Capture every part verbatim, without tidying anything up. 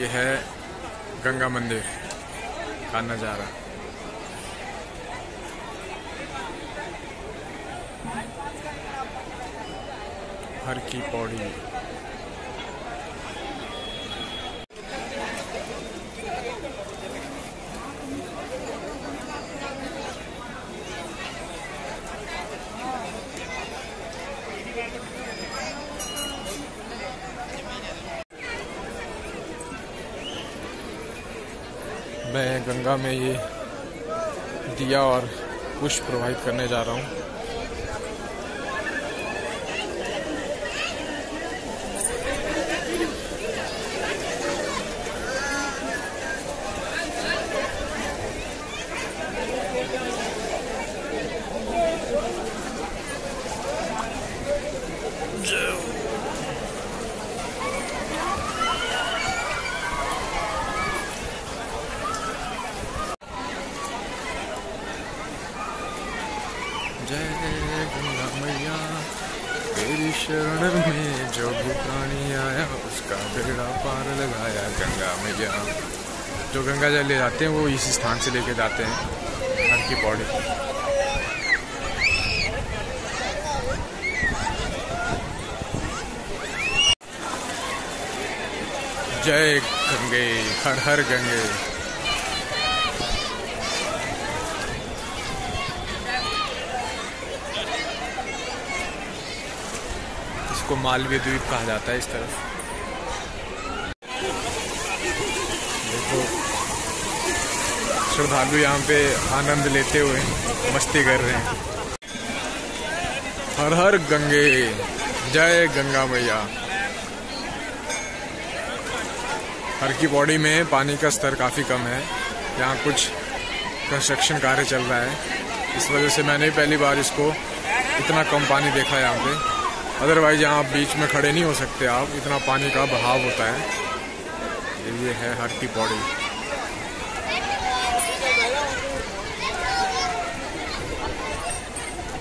ये है गंगा मंदिर का नज़ारा। हर की पौड़ी। मैं गंगा में ये दिया और पुष्प प्रोवाइड करने जा रहा हूँ। जय गंगा मैया, तेरी शरण में जो भी प्राणी आया उसका बेड़ा पार लगाया गंगा मैया। जो गंगा जल ले जाते हैं वो इस स्थान से लेके जाते हैं हर की पौड़ी। जय गंगे, हर हर गंगे। इसको मालवीय द्वीप कहा जाता है। इस तरफ देखो श्रद्धालु यहाँ पे आनंद लेते हुए मस्ती कर रहे हैं। हर हर गंगे, जय गंगा मैया। हर की पौड़ी में पानी का स्तर काफ़ी कम है। यहाँ कुछ कंस्ट्रक्शन कार्य चल रहा है, इस वजह से मैंने पहली बार इसको इतना कम पानी देखा यहाँ पे। अदरवाइज यहाँ आप बीच में खड़े नहीं हो सकते, आप इतना पानी का बहाव होता है। ये है हर की पौड़ी।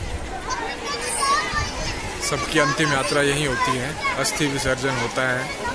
सबकी अंतिम यात्रा यही होती है, अस्थि विसर्जन होता है।